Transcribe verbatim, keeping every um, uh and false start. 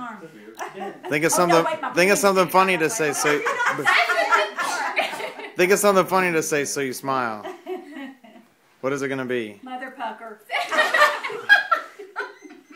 arm. Think of Oh, something. no, wait, my think of penis something sticks funny out to that say. way. So. That's the good part. Think of something funny to say so you smile. What is it gonna be? Mother pucker.